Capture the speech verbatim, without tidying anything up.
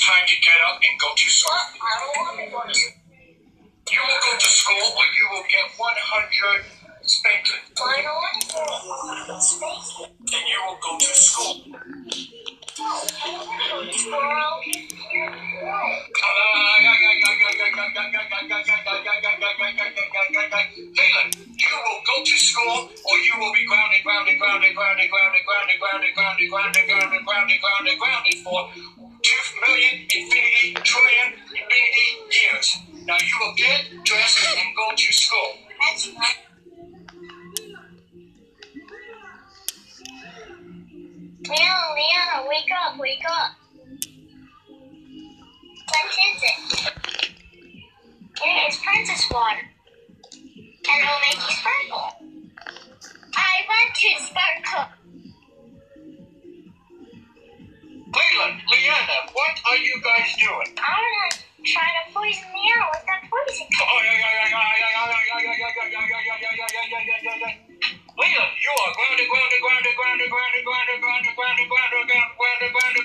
time to get up and go to school. I don't want to go to school. You will go to school or you will get one hundred spanking. I don't want to go to school. And you will go to school. No, I don't want to go to school. I'll be here. No. Caitlin, you will go to school or you will be grounded, grounded, grounded, grounded, grounded, grounded, grounded, grounded, grounded, grounded, grounded, grounded, grounded for two million, infinity, trillion, infinity years. Now you will get dressed and go to school. That's right. Leona, Leona, wake up, wake up. What is it? It is princess water. And it'll make you sparkle. I want to sparkle. Leland, Leanna, what are you guys doing? I want to try to poison Leona with that poison. Leland, you are grounded, grounded, grounded, grounded, grounded, grounded, grounded, grounded, grounded, grounded, grounded, grounded, grounded,